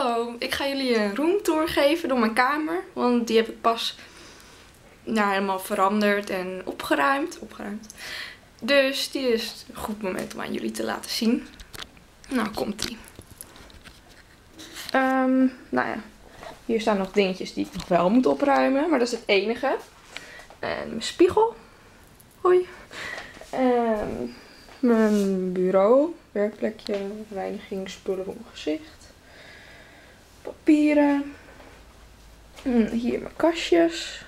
Hallo, ik ga jullie een roomtour geven door mijn kamer. Want die heb ik pas helemaal veranderd en opgeruimd. Dus die is een goed moment om aan jullie te laten zien. Nou, komt-ie. Hier staan nog dingetjes die ik nog wel moet opruimen. Maar dat is het enige. En mijn spiegel. Hoi. Mijn bureau. Werkplekje. Reiniging. Spullen voor mijn gezicht. Papieren. Hier mijn kastjes.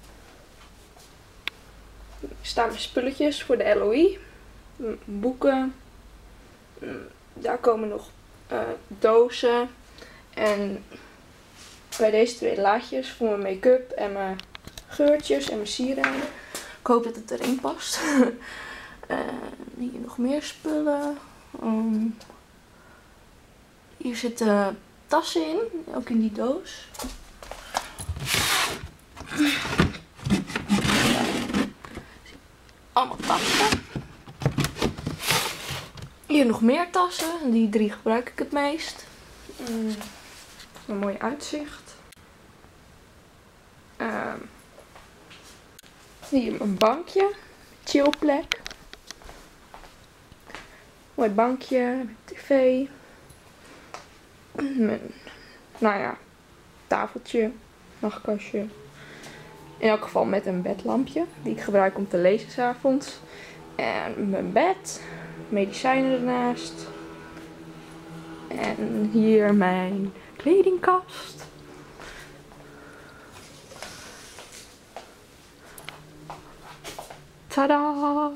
Hier staan mijn spulletjes voor de LOE. Boeken. Daar komen nog dozen. En bij deze twee laadjes voor mijn make-up en mijn geurtjes en mijn sieraden. Ik hoop dat het erin past. Hier nog meer spullen. Hier zitten tassen in, ook in die doos. Allemaal tassen. Hier nog meer tassen. Die 3 gebruik ik het meest. Een mooi uitzicht. Hier een bankje. Chillplek. Mooi bankje. TV. Mijn, tafeltje. Nachtkastje. In elk geval met een bedlampje. Die ik gebruik om te lezen 's avonds. En mijn bed. Medicijnen ernaast. En hier mijn kledingkast. Tada!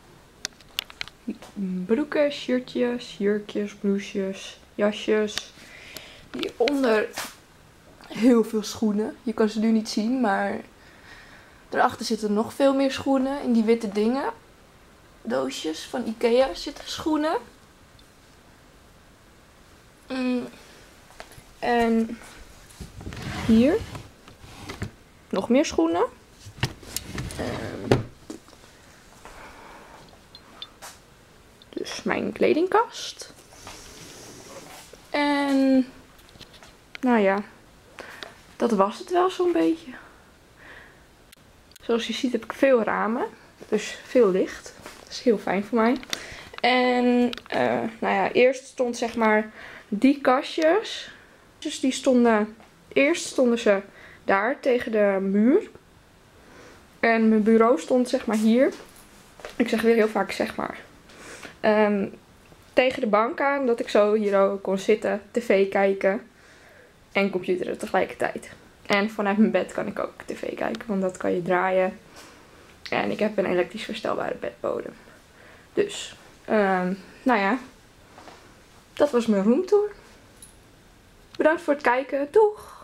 Broeken, shirtjes, jurkjes, blouses, jasjes. Hieronder heel veel schoenen. Je kan ze nu niet zien, maar daarachter zitten nog veel meer schoenen. In die witte dingen. Doosjes van Ikea zitten schoenen. En hier nog meer schoenen. Dus mijn kledingkast. En dat was het wel zo'n beetje. Zoals je ziet heb ik veel ramen. Dus veel licht. Dat is heel fijn voor mij. En eerst stond zeg maar die kastjes. Dus die stonden, eerst stonden ze daar tegen de muur. En mijn bureau stond zeg maar hier. Ik zeg weer heel vaak zeg maar. Tegen de bank aan, dat ik zo hier ook kon zitten, tv kijken en computeren tegelijkertijd. En vanuit mijn bed kan ik ook tv kijken, want dat kan je draaien. En ik heb een elektrisch verstelbare bedbodem. Dus, dat was mijn roomtour. Bedankt voor het kijken. Doeg!